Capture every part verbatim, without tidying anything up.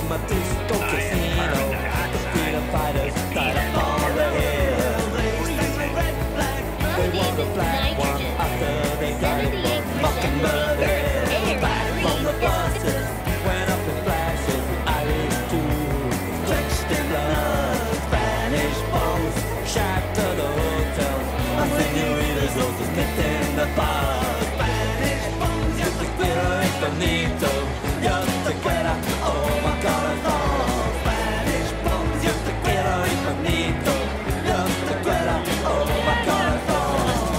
a disco casino. The freedom fighters died upon the hill. They wore the black one after they got it from Mockingbird Hill. Back from the buses, went up in flashes. Irish too, drenched in blood. Spanish bombs shattered the hotels. And senoritas also spit in the bars. Spanish bombs, yo te quiero infinito. Yo te quiero, oh my God, it's all. Spanish bombs, yo te quiero infinito. Yo te quiero, oh my God, it's all.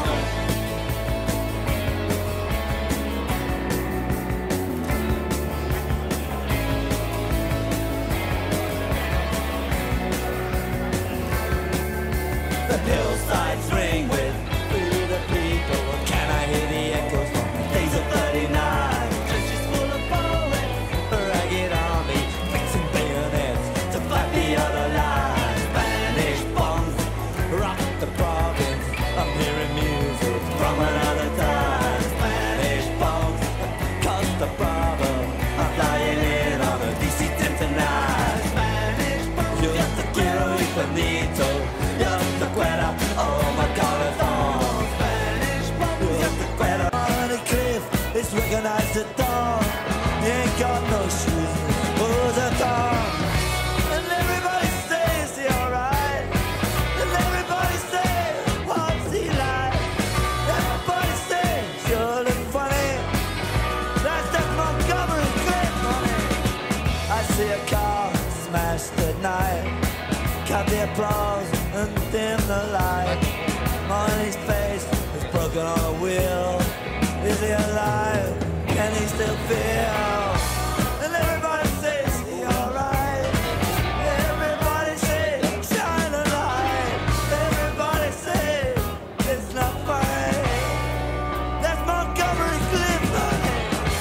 The hillsides ring with "Free the People." Can I hear the echoes from the days of thirty-nine? Churches full of poets, a ragged army, fixing bayonets to fight the other line. Spanish bombs rock the province. I'm hearing music from another time. Spanish bombs cause the problem. I'm flying in on a D C ten tonight. Spanish bombs, yo te quiero infinito. Yo te quiero, oh my God, it's all. Spanish bombs, yo te quiero. On a cliff, it's recognized at dawn. You ain't got no shoes, who's a thong? And everybody says you're alright. And everybody says, what's he like? Everybody says you look funny. That's that Montgomery Cliff money. I see a car smashed at night. Cut the applause and dim the light. Money's face is broken on a wheel. Is he alive? Can he still feel? And everybody says he alright. Everybody says shine a light. Everybody says it's not funny. That's Montgomery Cliff money.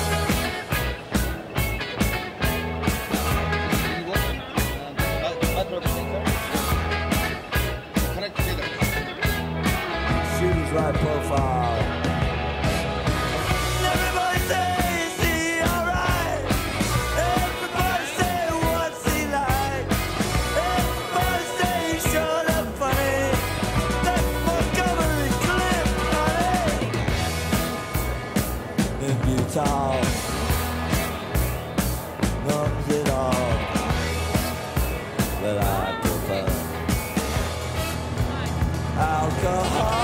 Shooters right profile. Everybody says he alright. Everybody say what's he like. Everybody say he sure look funny. That's Montgomery Cliff money. In Utah, numbs it all. But I prefer alcohol.